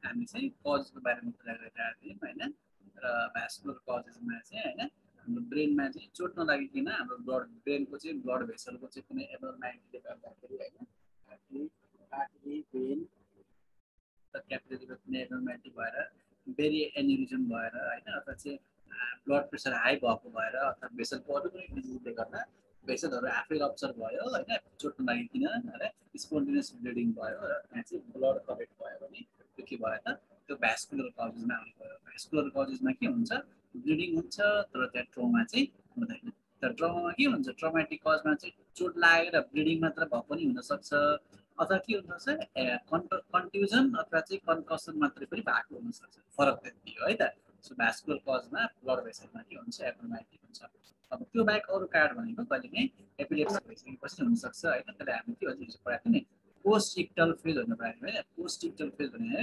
हामी चाहिँ कजको बारेमा कुरा गरिरहेको थियौँ होइन र भ्यास्कुलर कजेसमा चाहिँ होइन हाम्रो ब्रेनमा चाहिँ चोट नलागिकन हाम्रो ब्रेनको चाहिँ ब्लड भेसलको चाहिँ कुनै एबनर्म्यालिटीले गर्दाखेरि होइन आर्टरी भेन क्यापिलरीको कुनै एबनर्म्यालिटी भएर बेरी एन्युरिजम भएर होइन अथवा चाहिँ ब्लड प्रेसर हाई भएको भएर अथवा भेसलको अरू कुनै डिजिजले गर्दा भेसलहरू आफै रप्चर भयो होइन चोट नलागिकन होइन स्पोन्टेनियस ब्लिडिङ भयो र त्यहाँ चाहिँ ब्लड कलेक्ट भयो भने त्यो के भयो त त्यो भ्यास्कुलर कजेसमा आउने भयो भ्यास्कुलर कजेसमा के हुन्छ ब्लिडिङ हुन्छ तर त्यहाँ ट्रोमा चाहिँ हुँदैन तर ट्रमामा के हुन्छ ट्रमाटिक कजमा चाहिँ चोट लागेर ब्लिडिङ मात्र भए पनि हुनसक्छ अथवा के हुनसक्छ कन्ट्युजन अथवा चाहिँ कन्कसन मात्रै पनि भएको हुनसक्छ फरक त्यति हो है त सो भ्यास्कुलर कजमा ब्लड भेसलमा के हुन्छ एबनर्म्यालिटी हुन्छ अब त्यो बाहेक अरू कार्ड भनेको कहिलेकाहीँ एपिलेप्सी भइसकेपछि हुनसक्छ होइन त्यसले हामी के भन्छ हिजो पढाएको नि पोस्ट इक्टल फेज भन्नु पऱ्यो होइन पोस्ट इक्टल फेज भने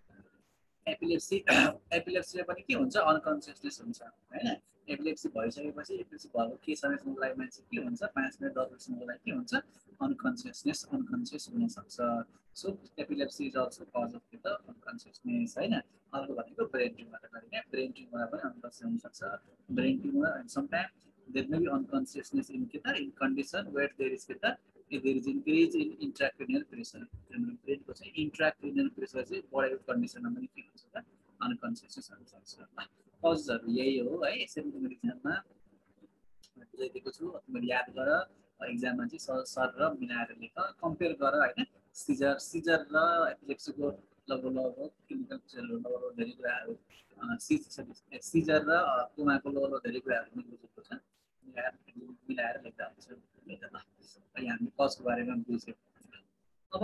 एपिलेप्सीले पनि के हुन्छ अनकन्सियसनेस हुन्छ होइन एपिलेप्सी भइसकेपछि एपिलेप्सी भएको केही समयसम्मको लागि मान्छे के हुन्छ 5 मिनट 10 मिनटसम्मको लागि के हुन्छ अनकन्सियस हुनसक्छ so epilepsy is also cause of the unconsciousness होइन अर्को भनेको ब्रेन ट्युमर ब्रेन ट्युमर पनि अनकन्सियस हुनसक्छ brain tumour and sometime there may be unconsciousness in condition where there is there is increase in intracranial pressure ब्रेनको चाहिँ intracranial pressure चाहिँ बढेको कन्डिसनमा पनि के हुन्छ त अनकन्सियसनेस हुन सक्छ कजहरू यही हो है यसरी तिम्रो इक्जाममा बुझाइदिएको छु तिमीहरू याद गर इक्जाममा चाहिँ सर र मिलाएर लेख कम्पेयर गर होइन सिजर र एपिलेप्सीको लगभग क्लिनिकल पिक्चरहरू लगभग धेरै कुराहरू सिजर र कोमाको लगभग धेरै कुराहरू पनि बुझेको छ मिलाएर लेख्दा हुन्छ हामी कजको बारेमा बुझ्यौँ अब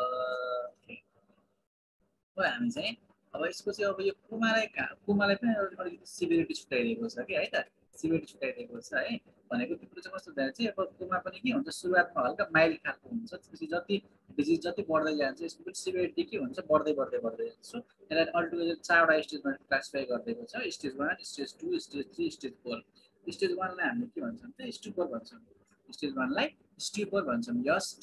हामी चाहिँ अब यसको चाहिँ अब यो कुमालाई पनि अलिकति सिभिरिटी छुट्याइदिएको छ कि है त सिभिरिटी छुट्याइदिएको छ है भनेको तिम्रो चाहिँ कस्तो हुँदा चाहिँ अब कुमा पनि के हुन्छ सुरुवातमा हल्का माइल्ड खालको हुन्छ त्यसपछि जति डिजिज जति बढ्दै जान्छ यसको पनि सिभिरिटी के हुन्छ बढ्दै जान्छ यसलाई अल्टुगेदर 4वटा स्टेजमा क्लासिफाई गरिदिएको छ stage 1 stage 2 stage 3 stage 4 stage 1 लाई हामीले के भन्छौँ त स्टुपर भन्छौँ स्टेज 1 लाई स्टुपर भन्छौँ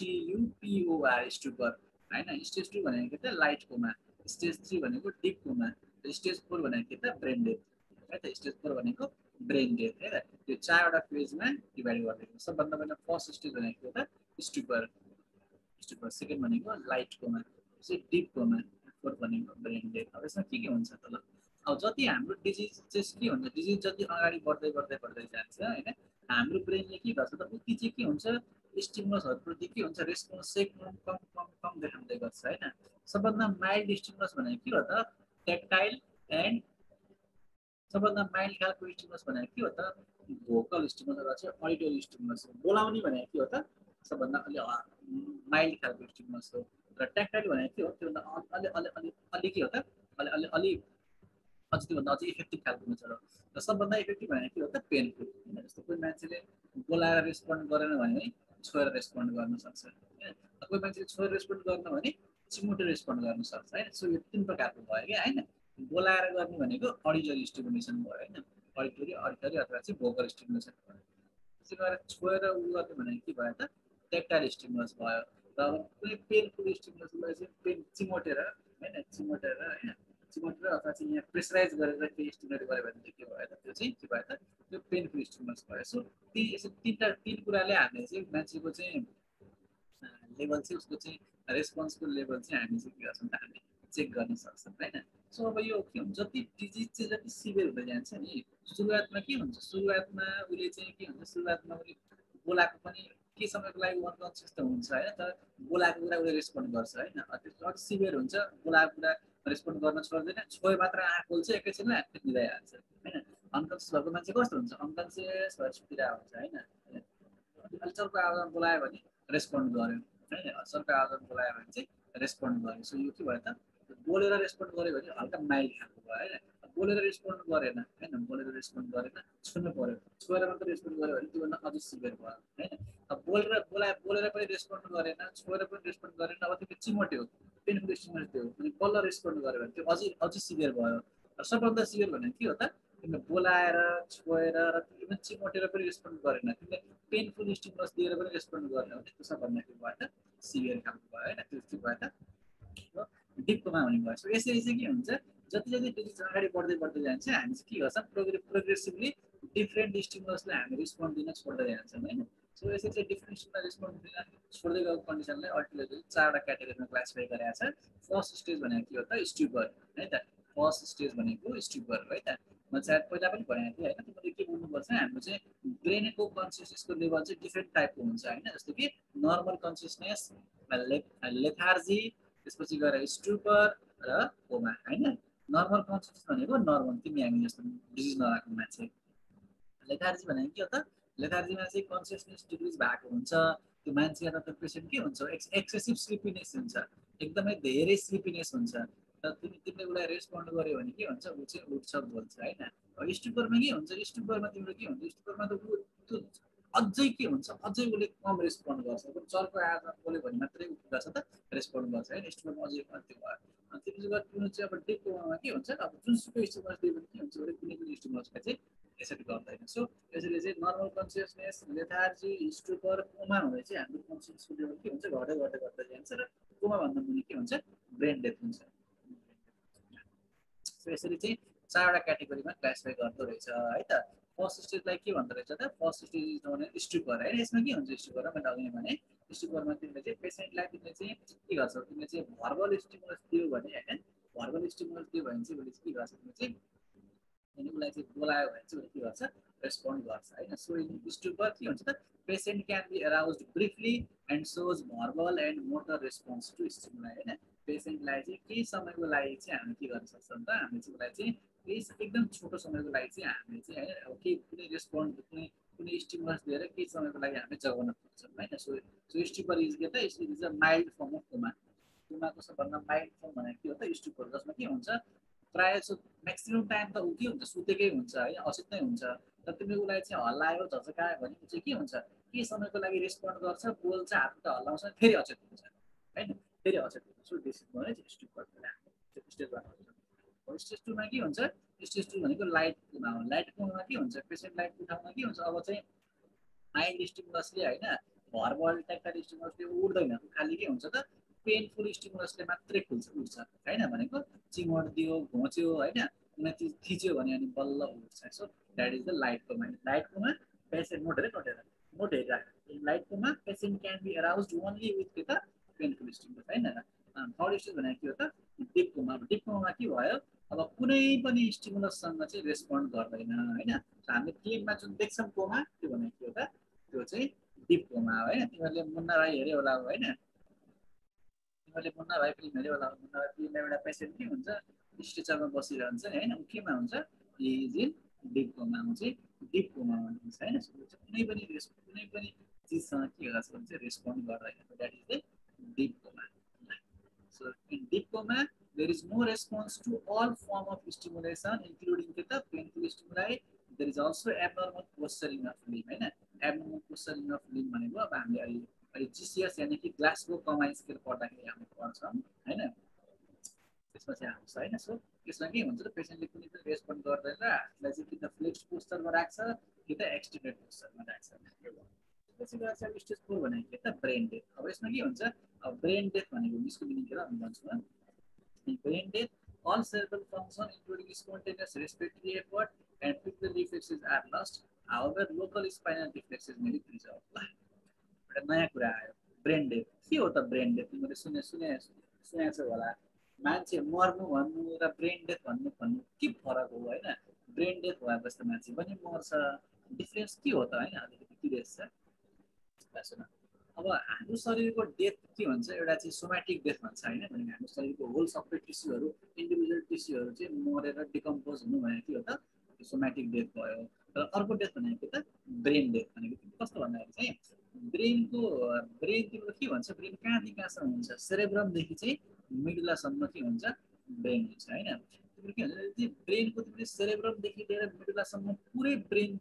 STUPOR स्टुपर हैन स्टेज 2 भनेको त लाइट कोमा स्टेज 3 भनेको डिप कोमा स्टेज 4 भनेको त ब्रेन डेथ है त स्टेज 4 भनेको ब्रेन डेथ है त त्यो 4वटा फेजमा डिभाइड गरिदिएको छ सबभन्दा पहिला फर्स्ट स्टेज भनेको त स्टुपर सेकेन्ड भनेको लाइट कोमा चाहिँ डिप कोमा फोर्थ भनेको ब्रेन डेथ अब यसमा के हुन्छ त ल अब जति हाम्रो डिजिज चाहिँ के हुन्छ डिजिज जति अगाडि बढ्दै जान्छ हैन हाम्रो ब्रेनले के गर्छ त उति चाहिँ के हुन्छ स्टिमुलसहरुप्रति के हुन्छ रेस्पोन्स चाहिँ कम देखाउँदै गर्छ हैन सबभन्दा माइल्ड स्टिमुलस भनेको के हो त ट्याक्टाइल एन्ड सबभन्दा माइल्ड खालको स्टिमुलस भनेको के हो त भोकल स्टिमुलस र चाहिँ अडिटरी स्टिमुलस बोलाउने भनेको के हो त सबभन्दा अलि माइल्ड खालको स्टिमुलस हो र ट्याक्टाइल भनेको के हो त्योभन्दा अलि के हो त अलि अझ त्योभन्दा अझै इफेक्टिभ खालको हुन्छ र सबभन्दा इफेक्टिभ भनेको के हो त पेनफुल जस्तो कोही मान्छेले बोलाएर रेस्पोन्ड गरेन भने छोएर रेस्पोन्ड गर्न सक्छ हैन कोही मान्छेले छोएर रेस्पोन्ड गर्न भने चिमुटे रेस्पोन्ड गर्न सक्छ हैन सो यो तीन प्रकारको भयो के हैन बोलाएर गर्ने भनेको अडिटरी स्टिमुलेसन भयो हैन अडिटरी अथवा चाहिँ भोकल स्टिमुलेसन भयो त्यसै गरेर छोएर उ गर्ने भनेको के भयो त ट्याक्टाइल स्टिमुलस भयो र अब कुनै पेनफुल स्टिमुलसलाई चाहिँ पेन चिमोटेर हैन चिमोटेर अथवा चाहिँ यहाँ प्रेसराइज गरेर केही स्टिमुलेट गर्यो भने के भयो त त्यो चाहिँ के भयो त त्यो पेनफुल स्टिमुलस भयो सो तीन कुराले हामीले चाहिँ मान्छेको चाहिँ लेभल चाहिँ उसको चाहिँ रेस्पोन्सको लेभल चाहिँ हामी चाहिँ के गर्छौँ त हामी चेक गर्न सक्छौँ हैन सो अब यो के हुन्छ जति डिजिज चाहिँ जति सिभियर हुँदै जान्छ नि सुरुवातमा के हुन्छ सुरुवातमा उसले चाहिँ के हुन्छ सुरुवातमा उसले बोलाएको पनि के समयको लागि अनकन्सियस त हुन्छ हैन तर बोलाएको कुरा उसले रेस्पोन्ड गर्छ हैन अति सिभियर हुन्छ बोलाएको कुरा रेस्पोन्ड गर्न छोड्दैन छोए मात्र आँखा खोल्छ एकैछिनमा निदाइहाल्छ हैन अनकन्सियस भएको मान्छे कस्तो हुन्छ अनकन्सियस भएर सुतिरहेको हुन्छ हैन अल्चरको आवाजमा बोलायो भने रेस्पोन्ड गर्यो हैन अल्चरको आवाजमा बोलायो भने चाहिँ रेस्पोन्ड गर्यो सो यो के भयो त बोलेर रेस्पोन्ड गर्यो भने हल्का माइल्ड खालको भयो हैन बोलेर रेस्पोन्ड गरेन हैन बोलेर रेस्पोन्ड गरेन छुन्नु पर्यो छोएर मात्र रेस्पोन्ड गर्यो भने त्योभन्दा अझै सिभियर भयो हैन अब बोलेर पनि रेस्पोन्ड गरेन छोएर पनि रेस्पोन्ड गरेन अब त्यो चिमोट्यो पेनफुल स्टिमुलस दियो अनि बल्ल रेस्पोन्ड गर्यो भने त्यो अझै सिभियर भयो सबभन्दा सिभियर भनेको के हो त तिमीले बोलाएर छोएर र तिमीले चिमोटेर पनि रेस्पोन्ड गरेन तिमीले पेनफुल स्टिमुलस दिएर पनि रेस्पोन्ड गरेन भने त्यो सबभन्दा के भयो त सिभियर खालको भयो हैन त्यो के भयो त डिप कोमा हुने भयो। सो यसरी चाहिँ के हुन्छ जति जति डिजिज अगाडि बढ्दै बढ्दै जान्छ हामी चाहिँ के गर्छौँ प्रोग्रेसिभली डिफ्रेन्ट स्टिमुलसलाई हामी रिस्पोन्ड दिन छोड्दै जान्छौँ होइन। सो यसरी चाहिँ डिफ्रेन्ट स्टिमुललाई रिस्पोन्ड दिन छोड्दै गएको कन्डिसनलाई अल्टिमेटली 4वटा क्याटेगोरीमा क्लासिफाई गरेको छ। फर्स्ट स्टेज भनेको के हो त स्ट्युपर है त। फर्स्ट स्टेज भनेको स्ट्युपर है त। म चाहिँ पहिला पनि भनेको थिएँ होइन तिमीले के बुझ्नुपर्छ हाम्रो चाहिँ ब्रेनको कन्सियसनेसको लेभल चाहिँ डिफ्रेन्ट टाइपको हुन्छ होइन। जस्तो कि नर्मल कन्सियसनेस, लेथार्जी, त्यसपछि गएर स्ट्युपर र कोमा होइन। नर्मल कन्सियसनेस भनेको नर्मल तिमी हामी जस्तो डिजिज नभएको मान्छे। लेथार्जी भनेको के हो त लेथार्जीमा चाहिँ कन्सियसनेस डिक्रिज भएको हुन्छ। त्यो मान्छे अथवा त्यो पेसेन्ट के हुन्छ एक्सेसिभ स्लिपिनेस हुन्छ, एकदमै धेरै स्लिपिनेस हुन्छ। र तिमीले उसलाई रेस्पोन्ड गर्यो भने के हुन्छ ऊ चाहिँ उठ्छ बोल्छ होइन। स्टुपरमा के हुन्छ स्टुपरमा तिम्रो के हुन्छ स्टुपरमा त ऊ त्यो अझै के हुन्छ अझै उसले कम रेस्पोन्ड गर्छ। चर्को आएर बोल्यो भने मात्रै उठ्छ त रेस्पोन्ड गर्छ होइन। स्टुपरमा अझै कम्ती भयो। अनि त्यसपछि गएर तिम्रो चाहिँ अब डिप कोमामा के हुन्छ अब जुनसुकै स्टिमुलस दियो भने के हुन्छ भने कुनै पनि स्टिमुलसलाई चाहिँ एक्सेप्ट गर्दैन। सो यसरी चाहिँ normal consciousness, lethargy, stupor, coma हुँदा चाहिँ हाम्रो कन्सियसनेसको लेभल के हुन्छ घट्दै घट्दै घट्दै जान्छ र कोमा भन्दा मुनि के हुन्छ ब्रेन डेथ हुन्छ। सो यसरी चाहिँ 4वटा क्याटेगोरीमा क्लासिफाई गर्दो रहेछ है त। फर्स्ट स्टेजलाई के भन्दो रहेछ त first stage is known as stupor होइन। यसमा के हुन्छ स्टुपरमा मैले अघि भने स्टुपरमा तिमीले चाहिँ पेसेन्टलाई तिमीले चाहिँ के गर्छौ तिमीले चाहिँ भर्बल स्टिमुलस दियो भने होइन भर्बल स्टिमुलस दियो भने चाहिँ उसले के गर्छ तिमीले चाहिँ अनि उसलाई चाहिँ बोलायो भने चाहिँ उसले के गर्छ रेस्पोन्ड गर्छ होइन। सो इन स्टुपर के हुन्छ त patient can be aroused briefly and shows verbal and motor response to stimuli होइन। पेसेन्टलाई चाहिँ केही समयको लागि चाहिँ हामी के गर्न सक्छौँ त हामी चाहिँ उसलाई चाहिँ केही एकदम छोटो समयको लागि चाहिँ हामीले चाहिँ होइन अब केही कुनै रेस्पोन्ड कुनै स्टिमुलस दिएर केही समयको लागि हामी जगाउन सक्छौँ होइन। सो स्टुपर इज के त is a mild form of coma. कोमाको सबभन्दा माइल्ड फर्म भनेको के हो त स्टुपर जसमा के हुन्छ प्रायः जस्तो म्याक्सिमम् टाइम त ऊ के हुन्छ सुतेकै हुन्छ है अचेत नै हुन्छ। तर तिमीले उसलाई चाहिँ हल्लायो झचकायो भने चाहिँ के हुन्छ केही समयको लागि रेस्पोन्ड गर्छ बोल्छ हातखुट्टा हल्लाउँछ फेरि अचेत हुन्छ होइन फेरि अचेत हुन्छ। So this is known as stupor stage 1। Stage 2मा के हुन्छ स्टेज 2 भनेको लाइट कोमा हो। लाइट कोमामा के हुन्छ पेसेन्ट लाइट उठाउन के हुन्छ अब चाहिँ माइल्ड स्टिमुलसले होइन भर्बल ट्याक्टाइल स्टिमुलसले उठ्दैन खालि के हुन्छ त पेनफुल स्टिमुलसले मात्रै खुल्छ उठ्छ होइन। भनेको चिमोट दियो घोच्यो होइन कुनै चिज थिच्यो भने अनि बल्ल उठ्छ। So that is the light coma. Light coma patient note हेरिराख light coma patient can be aroused only with के त पेनफुल स्टिमुलस होइन। थर्ड स्टेज भनेको के हो त डिप कोमा। डिप कोमामा के भयो अब कुनै पनि स्टिमुलससँग चाहिँ रेस्पोन्ड गर्दैन होइन। हामीले फिल्ममा जुन देख्छौँ कोमा त्यो भनेको के हो त त्यो चाहिँ डिप कोमा हो होइन। तिमीहरूले मुन्ना भाइ हेऱ्यो होला होइन तिमीहरूले मुन्ना भाइ फिल्म हेऱ्यो होला। मुन्ना भाइ फिल्ममा एउटा पेसेन्ट के हुन्छ स्ट्रेचरमा बसिरहन्छ नि होइन ऊ केमा हुन्छ इज इन डिप कोमा चाहिँ डिप कोमा भनिन्छ होइन। कुनै पनि चिजसँग के गर्छ भने चाहिँ रेस्पोन्ड गर्दैन that is the deep coma. So in deep coma, there is no response to all form of stimulation, including the painful stimuli. There is also abnormal posturing of limb. है ना abnormal posturing of limb भनेको अब हामीले अहिले GCS यानी कि ग्लासको कमाइ स्केल पढ्दाखेरि हामी पढ्छौँ होइन त्यसमा चाहिँ आउँछ होइन। सो त्यसमा के हुन्छ त पेसेन्टले कुनै पनि रेस्पोन्ड गर्दैन आफूलाई चाहिँ कि त फ्लेक्स पोस्चरमा राख्छ कि त एक्सटेन्डेड पोस्चरमा राख्छ। त्यसपछि गएर चाहिँ स्टेज 4 भनेको के त ब्रेन डेथ। अब यसमा के हुन्छ अब ब्रेन डेथ भनेको यसको मिनिङ के र म भन्छु म brain death all cerebral function including spontaneous respiratory effort and pupil reflexes are lost. However, local spinal reflexes may be preserved. एउटा नयाँ कुरा आयो ब्रेन डेथ। के हो त ब्रेन डेथ तिमीले सुनेछौ होला। मान्छे मर्नु भन्नु र ब्रेन डेथ भन्नु के फरक हो होइन। ब्रेन डेथ भएपछि त मान्छे पनि मर्छ डिफरेन्स के हो त होइन अलिकति क्लियर छ। सुन अब हाम्रो शरीरको डेथ के भन्छ एउटा चाहिँ सोमेटिक डेथ भन्छ होइन। भनेको हाम्रो शरीरको होल सबै टिस्युहरू इन्डिभिजुअल टिस्युहरू चाहिँ मरेर डिकम्पोज हुनु भनेको के हो त सोमेटिक डेथ भयो। र अर्को डेथ भनेको त ब्रेन डेथ भनेको कस्तो भन्दाखेरि चाहिँ ब्रेन तिम्रो के भन्छ ब्रेन कहाँदेखि कहाँसम्म हुन्छ सेरेब्रमदेखि चाहिँ मिडुलासम्म के हुन्छ ब्रेन हुन्छ होइन। तिम्रो के भन्छ ब्रेनको तिमीले सेरेब्रमदेखि लिएर मिडुलासम्म पुरै ब्रेन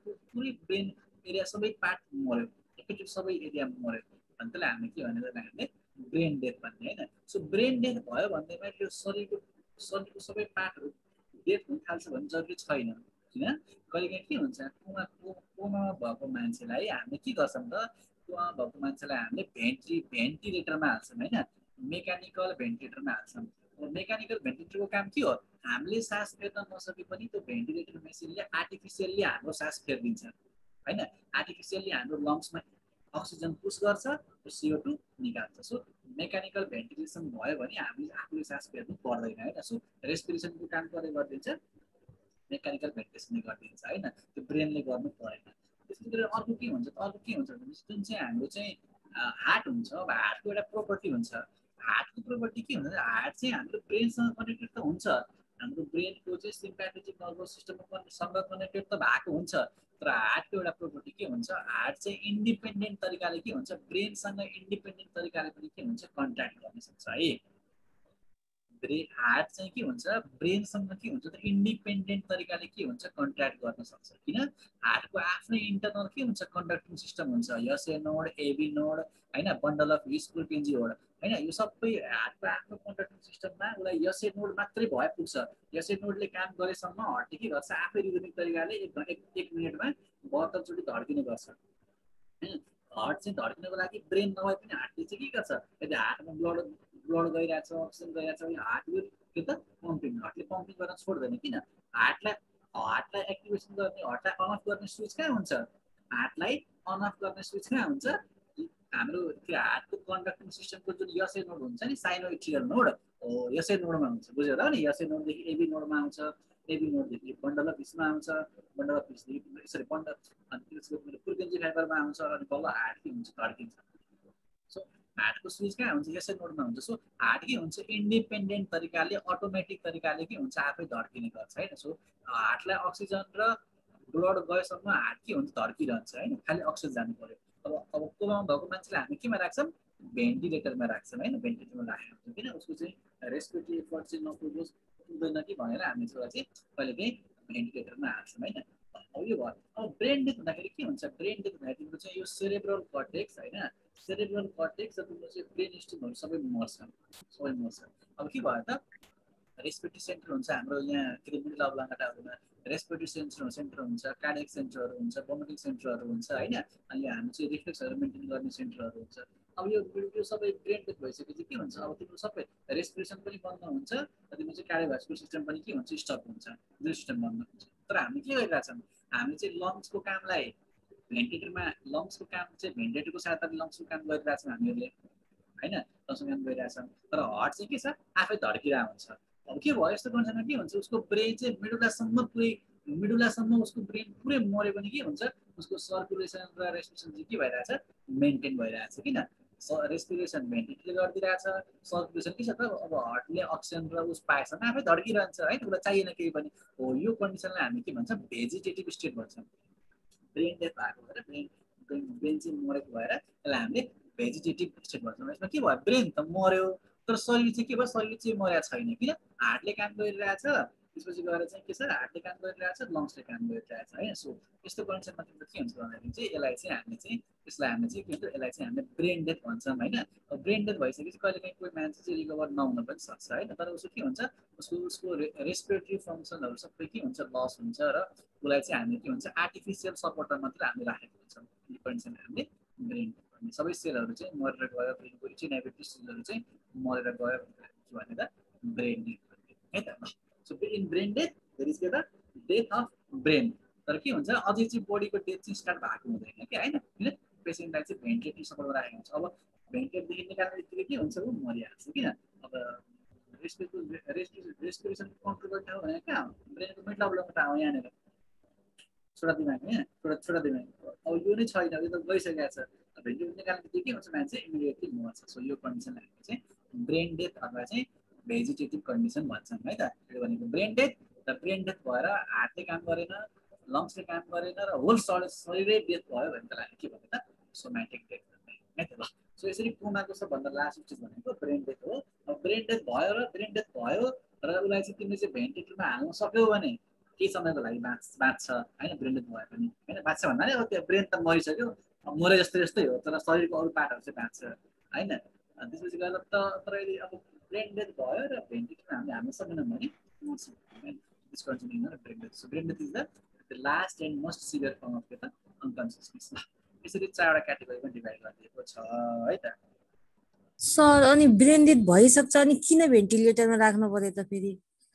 एरिया सबै पार्ट मऱ्यो एकैचोटि सबै एरियामा मऱ्यो भने त्यसलाई हामी के भनेर हामीले ब्रेन डेथ भन्ने होइन। सो ब्रेन डेथ भयो भन्दैमा यो शरीरको सबै पार्टहरू डेथ हुन थाल्छ भन्ने जरुरी छैन किन कहिलेकाहीँ के हुन्छ कोमा भएको मान्छेलाई हामीले के गर्छौँ त कोमा भएको मान्छेलाई हामीले भेन्टिलेटरमा हाल्छौँ होइन मेकानिकल भेन्टिलेटरमा हाल्छौँ। मेकानिकल भेन्टिलेटरको काम के हो हामीले सास फेर्न नसके पनि त्यो भेन्टिलेटर मेसिनले आर्टिफिसियल्ली हाम्रो सास फेरिदिन्छ हैन आर्टिफिसियल्ली हाम्रो लङ्समा अक्सिजन पुस गर्छ र CO2 निकाल्छ सो मेकानिकल भेन्टिलेसन भयो भने हामीले आफूले सास फेर्नु पर्दैन हैन सो रेस्पिरेसनको काम कसले गरिदिन्छ मेकानिकल भेन्टिलेसनले गरिदिन्छ हैन त्यो ब्रेनले गर्नु परेन त्यसै गरी अर्को के हुन्छ भने जुन चाहिँ हाम्रो चाहिँ हार्ट हुन्छ अब हार्टको एउटा प्रोपर्टी हुन्छ हार्टको प्रोपर्टी के हुन्छ हार्ट चाहिँ हाम्रो ब्रेनसँग कनेक्टेड त हुन्छ हाम्रो ब्रेनको चाहिँ सिम्प्याथेटिक नर्भस सिस्टमसँग कनेक्टेड त भएको हुन्छ तर हार्टको एउटा प्रोपर्टी के हुन्छ हार्ट चाहिँ इन्डिपेन्डेन्ट तरिकाले के हुन्छ ब्रेनसँग इन्डिपेन्डेन्ट तरिकाले पनि के हुन्छ कन्ट्याक्ट गर्न सक्छ है हार्ट चाहिँ के हुन्छ ब्रेनसँग के हुन्छ त इन्डिपेन्डेन्ट तरिकाले के हुन्छ कन्ट्याक्ट गर्न सक्छ किन हार्टको आफ्नै इन्टरनल के हुन्छ कन्डक्टिङ सिस्टम हुन्छ एसए नोड एबी नोड हैन बन्डल अफ हिस्पुल्पिन्जी नोड हैन यो सबै हार्टको आफ्नो कन्डक्टिङ सिस्टममा उसलाई एसए नोड मात्रै भए पुग्छ एसए नोडले काम गरेसम्म हार्टले के गर्छ आफै रिदमिक तरिकाले एक मिनेटमा 72 चोटि धड्किने गर्छ हैन हार्ट चाहिँ धड्किनको लागि ब्रेन नभए पनि हार्टले चाहिँ के गर्छ यदि हार्टमा ब्लड गइरहेछ अक्सिजन गइरहेछ भने हार्ट विल के त पम्पिङ हार्टले पम्पिङ गर्न छोड्दैन किन हार्टलाई एक्टिभेसन गर्ने हार्टलाई अन अफ गर्ने स्विच कहाँ हुन्छ हार्टलाई अन अफ गर्ने स्विच कहाँ हुन्छ हाम्रो त्यो हार्टको कन्डक्टिङ सिस्टमको जुन एसए नोड हुन्छ नि साइनोइट्रियल नोड हो एसए नोडमा हुन्छ बुझ्यो होला नि एसए नोडदेखि एबी नोडमा आउँछ एबी नोडदेखि बन्डल अफ हिस्मा आउँछ बन्डल अफ हिस्देखि सरी बन्डल अनि त्यसको पुर्केन्जी फाइबरमा आउँछ अनि बल्ल हार्ट के हुन्छ धड्किन्छ सो हार्टको स्विच कहाँ हुन्छ एसए नोडमा हुन्छ सो हार्ट के हुन्छ इन्डिपेन्डेन्ट तरिकाले अटोमेटिक तरिकाले के हुन्छ आफै धड्किने गर्छ हैन सो हार्टलाई अक्सिजन र ब्लड गएसम्म हार्ट के हुन्छ धड्किरहन्छ हैन खाली अक्सिजन जानु पर्यो अब कोमामा भएको मान्छेलाई हामी केमा राख्छौँ भेन्टिलेटरमा राख्छौँ हैन भेन्टिलेटरमा राखेको हुन्छ किन उसको चाहिँ रेस्पिरेटरी एफर्ट चाहिँ नपुगोस् पुग्दैन कि भनेर हामी चाहिँ कहिलेकाहीँ भेन्टिलेटरमा हाल्छौँ हैन अब यो भयो अब ब्रेन डेथ हुँदाखेरि के हुन्छ ब्रेन डेथ हुँदाखेरि तिम्रो चाहिँ यो सेरेब्रल कर्टेक्स हैन सेरेब्रल कर्टेक्स र तिम्रो चाहिँ ब्रेन स्टिमहरू सबै मर्छ अब के भयो त रेस्पिरेटरी सेन्टर हुन्छ हाम्रो यहाँ के अरे मिडल अब्लाङ्गाटाहरूमा रेस्पिरेटरी सेन्टर हुन्छ कार्डियक सेन्टरहरू हुन्छ भोमिटिङ सेन्टरहरू हुन्छ हैन अनि हाम्रो चाहिँ रिफ्लेक्सहरू मेन्टेन गर्ने सेन्टरहरू हुन्छ अब यो सबै ब्रेन डेथ भइसकेपछि के हुन्छ अब तिम्रो सबै रेस्पिरेसन पनि बन्द हुन्छ र तिम्रो चाहिँ कार्डियोभास्कुलर सिस्टम पनि के हुन्छ स्टप हुन्छ दुई सिस्टम बन्द हुन्छ तर हामी के गरिरहेछौँ हामी चाहिँ लङ्सको कामलाई भेन्टिलेटरमा लङ्सको काम चाहिँ भेन्टिलेटरको साथमा लङ्सको काम गरिरहेछौँ हामीहरूले हैन लङ्सको काम गरिरहेछौँ तर हार्ट चाहिँ के छ आफै धड्किरहेको हुन्छ अब के भयो यस्तो कन्डिसनमा के हुन्छ उसको ब्रेन चाहिँ मिडुलासम्म उसको ब्रेन पुरै मऱ्यो भने के हुन्छ उसको सर्कुलेसन र रेस्पिरेसन चाहिँ के भइरहेछ मेन्टेन भइरहेछ किन रेस्पिरेसन भेन्टिलेटरले गरिदिरहेछ सर्कुलेसन के छ त अब हार्टले अक्सिजन र उस पाएसम्म आफै धड्किरहन्छ है उसलाई चाहिएन केही पनि हो यो कन्डिसनलाई हामी के भन्छौँ भेजिटेटिभ स्टेट भन्छौँ ब्रेन डेथ भएको भएर ब्रेन चाहिँ मरेको भएर यसलाई हामीले भेजिटेटिभ स्टेट भन्छौँ यसमा के भयो ब्रेन त मर्यो तर शरीर चाहिँ के भयो शरीर चाहिँ मरेको छैन किन हार्टले काम गरिरहेछ त्यसपछि गएर चाहिँ के छ हार्टले काम गरिरहेछ लङ्सले काम गरिरहेछ है सो यस्तो कन्डिसनमा तिम्रो के हुन्छ भन्दाखेरि चाहिँ यसलाई चाहिँ हामीले चाहिँ के भन्छ यसलाई चाहिँ हामीले ब्रेन डेथ भन्छौँ होइन ब्रेन डेथ भइसकेपछि कहिलेकाहीँ कोही मान्छे चाहिँ रिकभर नहुन पनि सक्छ होइन तर उसको के हुन्छ उसको रेस्पिरेटरी फङ्सनहरू सबै के हुन्छ लस हुन्छ र उसलाई चाहिँ हामीले के हुन्छ आर्टिफिसियल सपोर्टर मात्रै हामीले राखेको हुन्छौँ यो कन्डिसन हामीले ब्रेन डेथ भन्ने सबै सेलहरू चाहिँ मरेर गयो ब्रेनको इन्एबिलिटी सेलहरू चाहिँ मरेर गयो भनेर ब्रेन डेथ है त so in brain death there is के त डेथ अफ ब्रेन तर के हुन्छ अझै चाहिँ बडीको डेथ चाहिँ स्टार्ट भएको हुँदैन कि होइन किन पेसेन्टलाई चाहिँ भेन्टिलेटर सपोर्टमा राखेको हुन्छ अब भेन्टिलेटरदेखि निकाल्ने बित्तिकै के हुन्छ ऊ मरिहाल्छ किन अब रेस्पिरेसन कन्ट्रोल गर्ने ठाउँ भने कहाँ हो ब्रेनको मिडल अब्लाङ्गाटा हो यहाँनिर छोटा दिमाग यहाँ छोटा दिमाग अब यो नै छैन यो त गइसकेको छ भेन्टिलेटर निकाल्ने बित्तिकै के हुन्छ मान्छे इमिडिएटली मर्छ सो यो कन्डिसनलाई हामी चाहिँ ब्रेन डेथ अथवा चाहिँ भेजिटेटिभ कन्डिसन भन्छौँ है त त्यो भनेको ब्रेन डेथ भएर हार्टले काम गरेन लङ्सले काम गरेन र होल शरीरै डेथ भयो भने त्यसलाई के भन्यो त सोम्याटिक डेथ भन्ने है त ल सो यसरी कोमाको सबभन्दा लास्ट स्टेज भनेको ब्रेन डेथ हो अब ब्रेन डेथ भयो र उसलाई चाहिँ तिमीले चाहिँ भेन्टिलेटरमा हाल्न सक्यौ भने केही समयको लागि बाँच्छ होइन ब्रेन डेथ भयो भने होइन बाँच्छ भन्नाले अब त्यो ब्रेन त मरिसक्यो मरे जस्तै हो तर शरीरको अरू पार्टहरू चाहिँ बाँच्छ होइन त्यसपछि गएर तर यदि अब ब्रेन डेथ भयो र भेन्टिलेटरमा हामीले हाल्न सकेनौँ भने मर्छौँ होइन discontinue brain death so brain death is the last and most severe form of के त अनकन्सियसनेस यसरी 4वटा क्याटेगोरीमा डिभाइड गरिदिएको छ है त सर अनि ब्रेन्डेड भइसक्छ अनि किन भेन्टिलेटरमा राख्नु पर्यो त फेरि?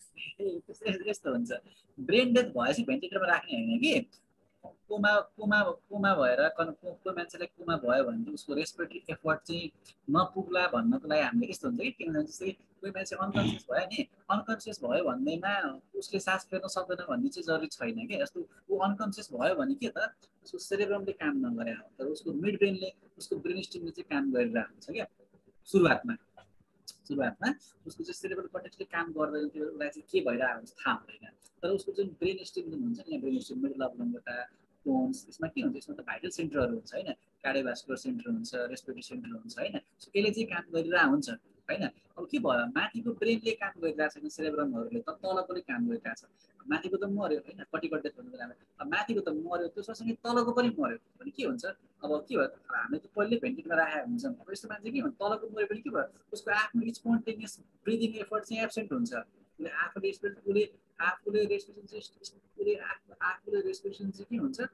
यस्तो हुन्छ, ब्रेन्डेड भएपछि भेन्टिलेटरमा राख्ने होइन कि, कोमा कोमा कोमा भएर कोही मान्छेलाई कोमा भयो भने चाहिँ उसको रेस्पिरेटरी एफर्ट चाहिँ नपुग्ला भन्नको लागि हामीले यस्तो हुन्छ कि, किनभने जस्तै कोही मान्छे अनकन्सियस भयो नि, अनकन्सियस भयो भन्दैमा उसले सास फेर्न सक्दैन भन्ने चाहिँ जरुरी छैन कि। जस्तो ऊ अनकन्सियस भयो भने के त, उसको सेरेब्रमले काम नगरे हो तर उसको मिड ब्रेनले, उसको ब्रेन स्टिमले चाहिँ काम गरिरहेको हुन्छ क्या सुरुवातमा। सुरुवातमा उसको चाहिँ सेरेब्रल कर्टेक्सले काम गर्दैन, त्यो उसलाई चाहिँ के भइरहेको हुन्छ थाहा हुँदैन। तर उसको जुन ब्रेन स्टिम जुन हुन्छ नि, ब्रेन स्टिम मिडल अफ लङ्गोटा बोन्स, यसमा के हुन्छ, यसमा त भाइटल सेन्टरहरू हुन्छ होइन, कार्डियोभास्कुलर सेन्टर हुन्छ, रेस्पिरेटरी सेन्टर हुन्छ होइन, सो यसले चाहिँ काम गरिरहेको हुन्छ होइन। अब के भयो, माथिको ब्रेनले काम गरिरहेको छैन, सेरेब्रमहरूले त तलकोले काम गरिरहेको छ। माथिको त मऱ्यो होइन, कटिकट डेथ भन्नु बेलामा, अब माथिको त मऱ्यो, त्यो सँगसँगै तलको पनि मऱ्यो भने के हुन्छ। अब के भयो, हामीले त पहिल्यै भेन्टिलेटरमा राखेको हुन्छौँ, अब यस्तो मान्छे के हुन्छ, तलको मऱ्यो पनि के भयो, उसको आफ्नो स्पोन्टेनियस ब्रिदिङ एफर्ट चाहिँ एब्सेन्ट हुन्छ। उसले आफूले उसले आफूले रेस्पिरेसन चाहिँ आफूले रेस्पिरेसन चाहिँ के हुन्छ,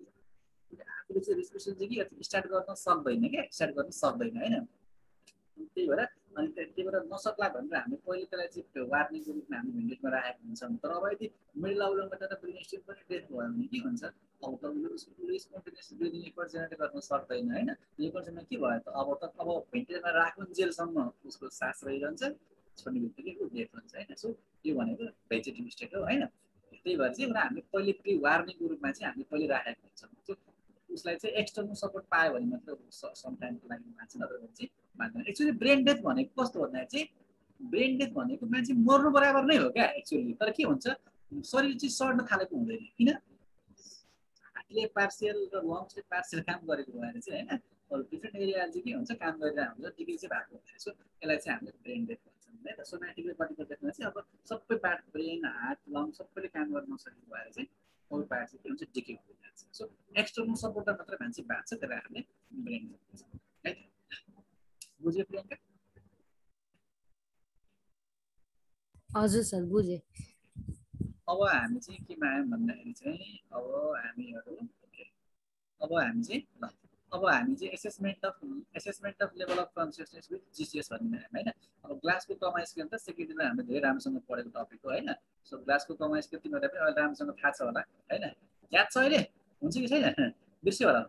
आफूले चाहिँ रेस्पिरेसन चाहिँ के स्टार्ट गर्न सक्दैन क्या, स्टार्ट गर्न सक्दैन होइन। त्यही भएर अनि त्यही भएर नसक्ला भनेर हामीले पहिले त्यसलाई चाहिँ वार्निङको रूपमा हामी भेन्टिलेटरमा राखेको हुन्छौँ। तर अब यदि मिडल अवलम्बन र ब्रेन स्टिम पनि डेथ भयो भने के हुन्छ, अब त उसले स्पोन्टेनियस ब्रिदिङ एफर्ट जेनेरेट गर्न सक्दैन होइन। यो कन्डिसनमा के भयो त, अब भेन्टिलेटरमा राखुन्जेलसम्म उसको सास रहिरहन्छ, छोड्ने बित्तिकै ऊ डेथ हुन्छ होइन। सो यो भनेको भेजिटेटिभ स्टेट हो होइन। त्यही भएर चाहिँ हामीले पहिले प्रि वार्निङको रूपमा चाहिँ हामीले पहिले राखेको हुन्छौँ। उसलाई चाहिँ एक्सटर्नल सपोर्ट पायो भने मात्र समटाइमको लागि मान्छ, नत्र भने चाहिँ मान्दैन। एक्चुअली ब्रेन डेथ भनेको कस्तो भन्दा चाहिँ, ब्रेन डेथ भनेको मान्छे मर्नु बराबर नै हो क्या एक्चुअली। तर के हुन्छ, शरीर चाहिँ सड्न थालेको हुँदैन किन, हार्टले पार्सियल र लङ्सले पार्सियल काम गरेको भएर चाहिँ होइन, अरू डिफ्रेन्ट एरिया चाहिँ के हुन्छ काम गरिरहेको हुन्छ, डिग्री चाहिँ भएको हुँदैन। सो यसलाई चाहिँ हामीले ब्रेन डेथ भन्छौँ है त। सोमेटिक पार्टिकल डेथमा चाहिँ अब सबै पार्ट, ब्रेन हार्ट लङ सबैले काम गर्न नसकेको भएर चाहिँ अरू पार्ट चाहिँ के हुन्छ, डिके हुँदै जान्छ। सो एक्सटर्नल सपोर्टर मात्रै मान्छे बाँच्छ, त्यसलाई हामीले ब्रेन डेथ भन्छौँ है त। बुझ्यो प्रियङ्का? हजुर सर बुझेँ। अब हामी चाहिँ केमा आयौँ भन्दाखेरि चाहिँ अब हामी चाहिँ ल अब हामी चाहिँ assessment of level of consciousness with GCS भन्ने आयौँ होइन। अब ग्लासको कमा स्केल त सेकेन्ड इयरमा हामीले धेरै राम्रोसँग पढेको टपिक हो होइन। सो ग्लासको कमा स्केल तिमीहरूलाई पनि अहिले राम्रोसँग थाहा छ होला होइन, याद छ अहिले, हुन्छ कि छैन, बिर्स्यो होला,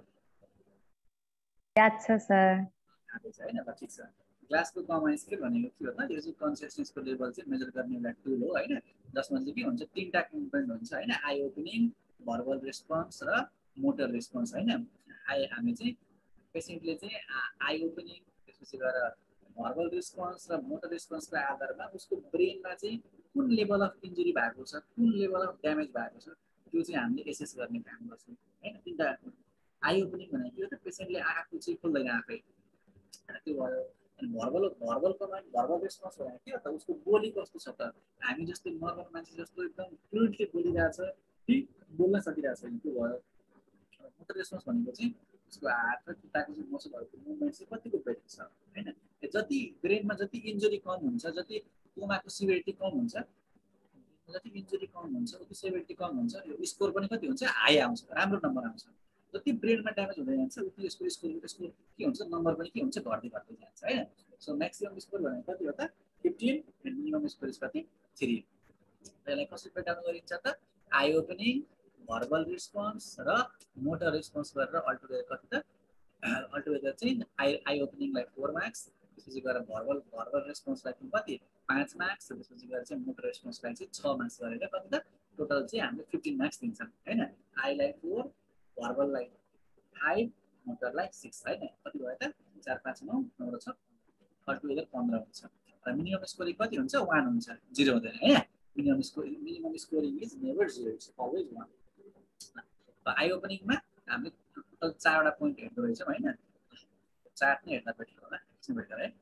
याद छ सर। थाहा छ होइन, ल ठिक छ। ग्लासको कमा स्केल भनेको के हो त, यो चाहिँ कन्सियसनेसको लेभल चाहिँ मेजर गर्ने एउटा टुल हो होइन, जसमा चाहिँ के हुन्छ, तिनवटा कम्पोनेन्ट हुन्छ होइन, आई ओपनिङ, भर्बल रेस्पोन्स र मोटर रेस्पोन्स होइन। हामी चाहिँ पेसेन्टले चाहिँ आई ओपनिङ, त्यसपछि गएर भर्बल रेस्पोन्स र मोटर रेस्पोन्सको आधारमा उसको ब्रेनमा चाहिँ कुन लेभल अफ इन्जुरी भएको छ, कुन लेभल अफ ड्यामेज भएको छ, त्यो चाहिँ हामीले एसेस गर्ने काम गर्छौँ होइन। तिनवटा आई ओपनिङ भनेको के हो त, पेसेन्टले आँखा चाहिँ खोल्दैन आफै, त्यो भयो। अनि verbal verbal command, verbal response भनेको के हो त, उसको बोली कस्तो छ त, हामी जस्तै नर्मल मान्छे जस्तो एकदम फ्लुइडली बोलिरहेछ कि बोल्न सकिरहेछ त्यो भयो। मोटर रेस्पोन्स भनेको चाहिँ उसको हात र खुट्टाको चाहिँ मसलहरूको मुभमेन्ट चाहिँ कतिको बेटर छ होइन। जति ब्रेनमा जति इन्जुरी कम हुन्छ, जति कोमाको सिभिरिटी कम हुन्छ, जति इन्जुरी कम हुन्छ उति सेभेन्टी कम हुन्छ, यो स्कोर पनि कति हुन्छ, हाई आउँछ, राम्रो नम्बर आउँछ। जति ब्रेनमा ड्यामेज हुँदै जान्छ उति यसको स्कोर के हुन्छ, नम्बर पनि के हुन्छ, घट्दै घट्दै जान्छ होइन। सो म्याक्सिमम स्कोर भनेको कति हो त, 15 एन्ड मिनिमम स्कोर कति, 3। यसलाई कसरी ब्रेकडाउन गरिन्छ त, आई ओपनिङ, भर्बल रेस्पोन्स र मोटर रेस्पोन्स गरेर अल्टुगेदर कति त, अल्टुगेदर चाहिँ आई ओपनिङलाई 4 मार्क्स, त्यसपछि गएर भर्बल भर्बल रेस्पोन्सलाई चाहिँ कति 5 मार्क्स, त्यसपछि गएर चाहिँ मोटर रेस्पोन्सलाई चाहिँ 6 मार्क्स गरेर कति त टोटल चाहिँ हामीले 15 मार्क्स दिन्छौँ होइन। आईलाई 4, भर्बललाई 5, मोटरलाई 6 होइन। कति भयो त, 4 5 9 9 र 6 अल्टुगेदर 15 हुन्छ। र मिनिमम स्कोरिङ कति हुन्छ, 1 हुन्छ, 0 हुँदैन होइन। Minimum scoring is never 0, it's always 1। Eye ओपनिङमा हामीले टोटल 4वटा पोइन्ट हेर्दो रहेछौँ होइन, 4 नै हेर्दा बेटर होला, एकछिन बेटर है।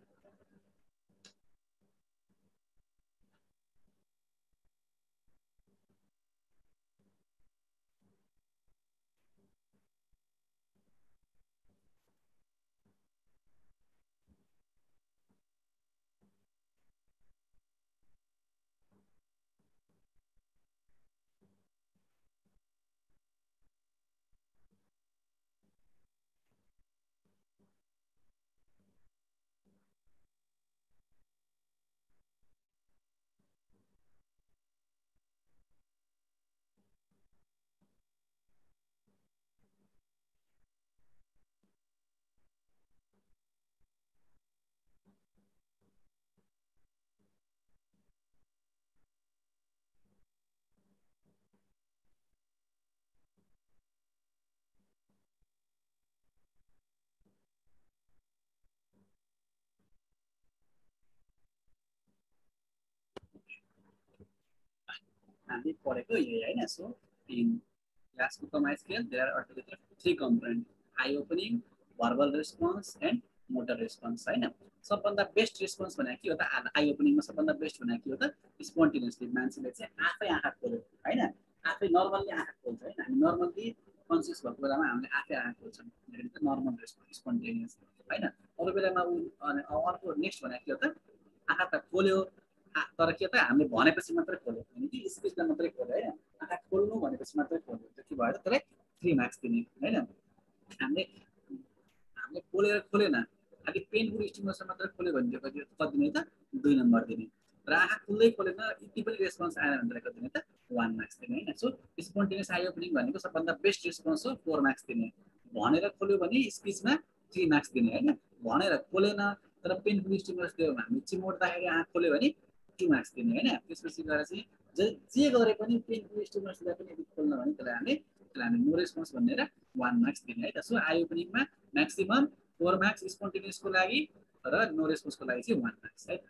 हामीले पढेको यही होइन सो इन क्लासको coma scale there are altogether 3 component eye opening verbal response and motor response होइन सबभन्दा बेस्ट रेस्पोन्स भनेको के हो त आई ओपनिङमा सबभन्दा बेस्ट भनेको के हो त स्पोन्टेनियसली मान्छेले चाहिँ आफै आँखा खोल्यो होइन आफै नर्मल्ली आँखा खोल्छ होइन हामी नर्मल्ली कन्सियस भएको बेलामा हामीले आफै आँखा खोल्छौँ नर्मल रेस्पोन्स स्पोन्टेनियस होइन अरू बेलामा अर्को नेक्स्ट भनेको के हो त आँखा त खोल्यो तर के त हामीले भनेपछि मात्रै खोल्यो भने कि स्पेसलाई मात्रै खोल्यो होइन आँखा खोल्नु भनेपछि मात्रै खोल्यो त्यो के भयो त त्यसलाई 3 मार्क्स दिने होइन हामीले खोलेर खोलेन खालि पेनफुल स्टिमुलेसन मात्रै खोल्यो भने कति दिने त 2 नम्बर दिने र आँखा खुल्दै खोलेन यति पनि रेस्पोन्स आएन भने कति दिने त 1 मार्क्स दिने होइन सो स्पोन्टेनियस आई ओपनिङ भनेको सबभन्दा बेस्ट रेस्पोन्स हो 4 मार्क्स दिने भनेर खोल्यो भने स्पिचमा 3 मार्क्स दिने होइन भनेर खोलेन तर पेनफुल स्टिमुलस दियो हामी चिमोट्दाखेरि आँखा खोल्यो भने 2 मार्क्स दिने होइन त्यसपछि गएर चाहिँ जे गरे पनि पेनफुल स्टिमुलस दिँदा पनि यदि खोल्न भने त्यसलाई हामी नो रेस्पोन्स भनेर 1 मार्क्स दिने है त सो आई ओपनिङमा म्याक्सिमम 4 मार्क्स स्पोन्टेनियसको लागि र नो रेस्पोन्सको लागि चाहिँ 1 मार्क्स है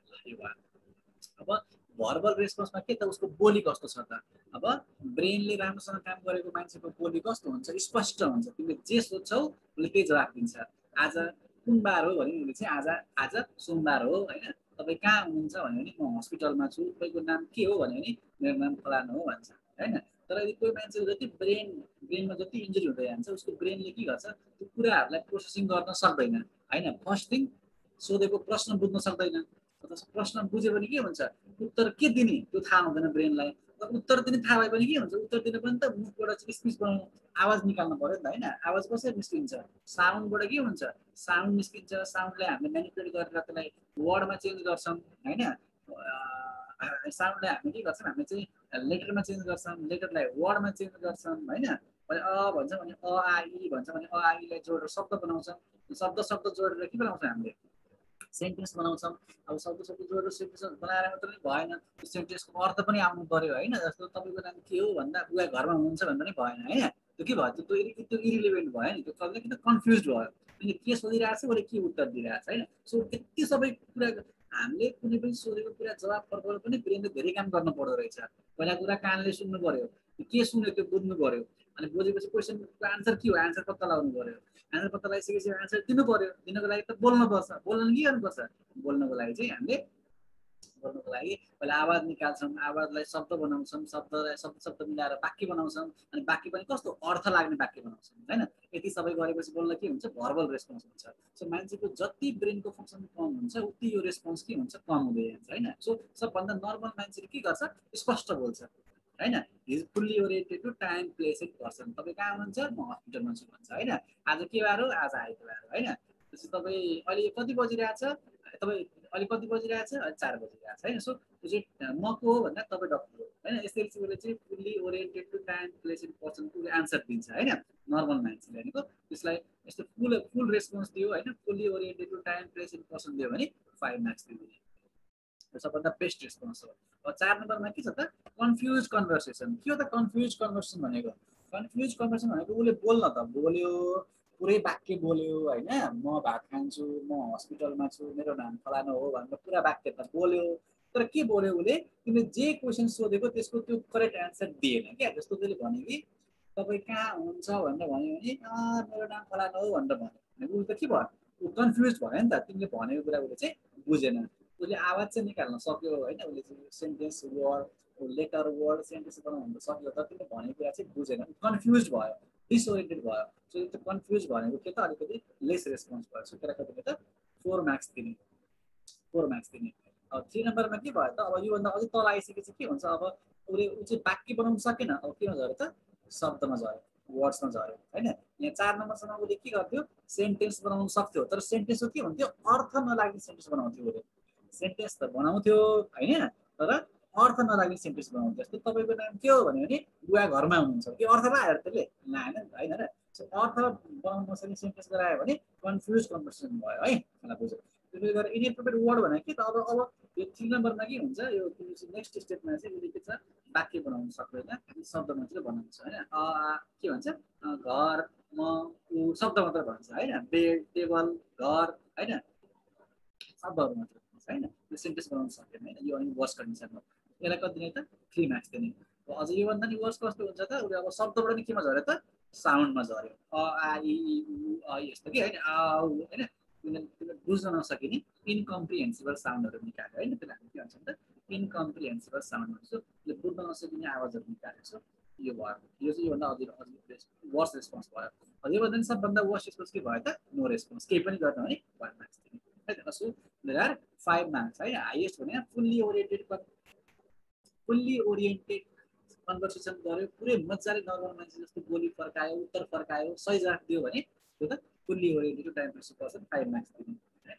अब भर्बल रेस्पोन्समा के त उसको बोली कस्तो छ त अब ब्रेनले राम्रोसँग काम गरेको मान्छेको बोली कस्तो हुन्छ स्पष्ट हुन्छ तिमीले जे सोध्छौ उसले त्यही जवाफ दिन्छ आज कुन बार हो भने उसले चाहिँ आज सोमबार हो होइन तपाईँ कहाँ हुनुहुन्छ भन्यो भने म हस्पिटलमा छु तपाईँको नाम के हो भन्यो भने मेरो नाम फलानु हो भन्छ होइन तर यदि कोही मान्छेको जति ब्रेनमा जति इन्जुरी हुँदै जान्छ उसको ब्रेनले के गर्छ त्यो कुराहरूलाई प्रोसेसिङ गर्न सक्दैन होइन फर्स्ट थिङ सोधेको प्रश्न बुझ्न सक्दैन प्रश्न बुझ्यो भने के हुन्छ उत्तर के दिने त्यो थाहा हुँदैन ब्रेनलाई उत्तर दिने थाहा भए पनि के हुन्छ उत्तर दिने पनि त मुखबाट चाहिँ स्पिच बनाउनु आवाज निकाल्नु पर्यो नि त होइन आवाज कसरी निस्किन्छ साउन्डबाट के हुन्छ साउन्ड निस्किन्छ साउन्डलाई हामीले म्यानिपुलेट गरेर त्यसलाई वर्डमा चेन्ज गर्छौँ होइन साउन्डलाई हामीले के गर्छौँ हामीले चाहिँ लेटरमा चेन्ज गर्छौँ लेटरलाई वर्डमा चेन्ज गर्छौँ होइन अ भन्छ भने अ आ इ भन्छ भने अ आ इलाई जोडेर शब्द बनाउँछौँ शब्द जोडेर के बनाउँछौँ हामीले सेन्टेन्स बनाउँछौँ अब शब्द जोडेर सेन्टेन्स बनाएर मात्रै भएन त्यो सेन्टेन्सको अर्थ पनि आउनु पर्यो होइन जस्तो तपाईँको नाम के हो भन्दा बुवा घरमा हुनुहुन्छ भन्दा पनि भएन होइन त्यो के भयो त्यो इरिलेभेन्ट भयो नि त्यो कसले किन कन्फ्युज भयो अनि के सोधिरहेको छ उसले के उत्तर दिइरहेको छ होइन सो यति सबै कुरा हामीले कुनै पनि सोधेको कुरा जवाब फर्काउनु पनि ब्रेनले धेरै काम गर्नु पर्दो रहेछ पहिला कुरा कानले सुन्नु पर्यो के सुन्यो त्यो बुझ्नु पर्यो अनि बुझेपछि क्वेसनको आन्सर के हो आन्सर पत्ता लगाउनु पर्यो आन्सर पत्ता लगाइसकेपछि आन्सर दिनु पर्यो दिनको लागि त बोल्नुपर्छ बोल्न के गर्नुपर्छ बोल्नको लागि चाहिँ हामीले बोल्नको लागि पहिला आवाज निकाल्छौँ आवाजलाई शब्द बनाउँछौँ शब्दलाई शब्द मिलाएर वाक्य बनाउँछौँ अनि वाक्य पनि कस्तो अर्थ लाग्ने वाक्य बनाउँछौँ होइन यति सबै गरेपछि बोल्न के हुन्छ भर्बल रेस्पोन्स हुन्छ सो मान्छेको जति ब्रेनको फङ्सन कम हुन्छ उति यो रेस्पोन्स के हुन्छ कम हुँदै जान्छ होइन सो सबभन्दा नर्मल मान्छेले के गर्छ स्पष्ट बोल्छ होइन he's fully oriented to time place and person तपाईँ कहाँ हुनुहुन्छ म हस्पिटलमा छु भन्छ होइन आज के बार हो आज आइतबार हो होइन त्यसपछि तपाईँ अहिले कति बजिरहेछ तपाईँ अहिले कति बजिरहेछ अहिले 4 बजिरहेछ होइन सो त्यो चाहिँ म को हो भन्दा तपाईँ डक्टर हो होइन यसरी चाहिँ उसले चाहिँ fully oriented to time place and पर्सनको उसले आन्सर दिन्छ होइन नर्मल मान्छेले भनेको त्यसलाई यस्तो फुल रेस्पोन्स दियो होइन fully oriented to time place and person दियो भने 5 मार्क्स दिने सबभन्दा बेस्ट रेस्पोन्स हो अब 4 नम्बरमा के छ त कन्फ्युज कन्भर्सेसन के हो त कन्फ्युज कन्भर्सेसन भनेको उसले बोल्न त बोल्यो पुरै वाक्य बोल्यो होइन म भात खान्छु म हस्पिटलमा छु मेरो नाम फलानु हो भनेर पुरा वाक्य त बोल्यो तर के बोल्यो उसले तिमीले जे क्वेसन सोधेको त्यसको त्यो करेक्ट एन्सर दिएन क्या जस्तो उसले भन्यो कि तपाईँ कहाँ हुनुहुन्छ भनेर भन्यो भने मेरो नाम फलानु हो भनेर भन्यो उसले त के भयो ऊ कन्फ्युज भयो नि त तिमीले भनेको कुरा उसले चाहिँ बुझेन उसले आवाज चाहिँ निकाल्न सक्यो होइन उसले चाहिँ sentence word letter word sentence बनाउनु सक्यो तर तिमीले भनेको कुरा चाहिँ बुझेन कन्फ्युज भयो डिसओरिएन्टेड भयो सो त्यो कन्फ्युज भनेको के त अलिकति लेस रेस्पोन्स भयो सो त्यसलाई कतिले त 4 मार्क्स दिने अब 3 नम्बरमा के भयो त अब योभन्दा अझै तल आइसकेपछि के हुन्छ अब उसले चाहिँ वाक्य बनाउनु सकेन अब केमा झऱ्यो त शब्दमा झऱ्यो वर्ड्समा झऱ्यो होइन यहाँ 4 नम्बरसम्म उसले के गर्थ्यो सेन्टेन्स बनाउनु सक्थ्यो तर सेन्टेन्सको के हुन्थ्यो अर्थ नलाग्ने सेन्टेन्स बनाउँथ्यो उसले सेन्टेन्स त बनाउँथ्यो होइन तर अर्थ नलाग्ने सेन्टेन्स बनाउँथ्यो जस्तो तपाईँको नाम के हो भन्यो भने बुवा घरमा हुनुहुन्छ के अर्थ लाग्यो त्यसले लागेन नि त होइन र अर्थ बनाउनु नसक्ने सेन्टेन्स गरायो भने कन्फ्युज कन्भर्सेसन भयो है मलाई बुझ्यो त्यसले गर्दा इनएप्रोप्रिएट वर्ड भनेको के त अब यो 3 नम्बरमा के हुन्छ यो नेक्स्ट स्टेपमा चाहिँ उसले के छ वाक्य बनाउनु सक्दैन शब्द मात्रै बनाउँछ होइन के भन्छ घर म ऊ शब्द मात्रै भन्छ होइन बेड टेबल घर होइन शब्दहरू मात्रै होइन त्यो सेन्टेन्स बनाउनु सकेन होइन यो अनि वर्स कन्डिसनमा यसलाई कति दिने त 3 मार्क्स दिने अझ योभन्दा नि वर्स कस्तो हुन्छ त उसले अब शब्दबाट नि केमा झऱ्यो त साउन्डमा झऱ्यो अ आ इ उ अ यस्तो कि होइन आ उ होइन तिमीले बुझ्न नसकिने इन्कम्प्रिहेन्सिबल साउन्डहरू निकाल्यो होइन त्यसलाई हामी के भन्छौँ त इन्कम्प्रिहेन्सिबल साउन्ड भन्छौँ त्यसले बुझ्न नसकिने आवाजहरू निकालेको यो भयो यो चाहिँ योभन्दा अझै वर्स रेस्पोन्स भयो योभन्दा नि सबभन्दा वर्स रेस्पोन्स के भयो त नो रेस्पोन्स केही पनि गर्न है 1 मार्क्स दिने है त सो देयर आर 5 मार्क्स है हाइएस्ट भने फुल्ली ओरिएन्टेड कन्भर्सेसन गर्यो पुरै मजाले नर्मल मान्छे जस्तो बोली फर्कायो उत्तर फर्कायो सही जवाफ दियो भने त्यो त fully oriented time place person 5 marks दिने